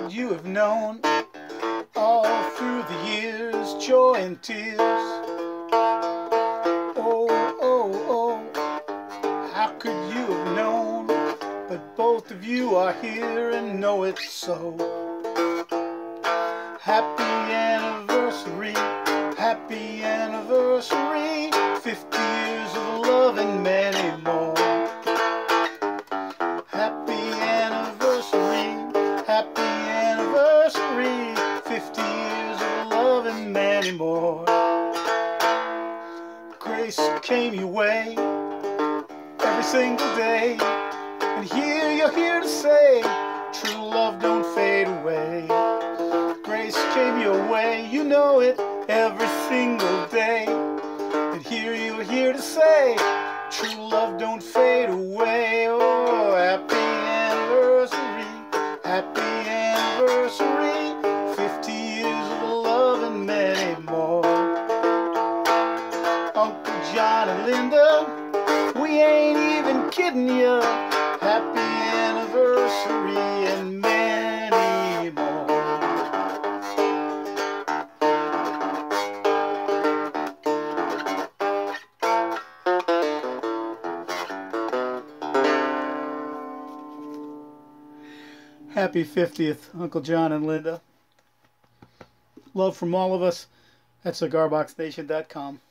could you have known all through the years, joy and tears? Oh, oh, oh, how could you have known? But both of you are here and know it's so. Happy anniversary, 50 years of love and many more. Happy anniversary, 50 years of love and many more. Grace came your way every single day, and here you're here to say, true love don't fade away. Grace came your way, you know it, every single day, and here you're here to say, true love don't fade away. Oh, happy anniversary, 50 years of love and many more. Uncle John and Linda, we ain't even kidding you. Happy anniversary and many more. Happy 50th, Uncle John and Linda. Love from all of us at cigarboxnation.com.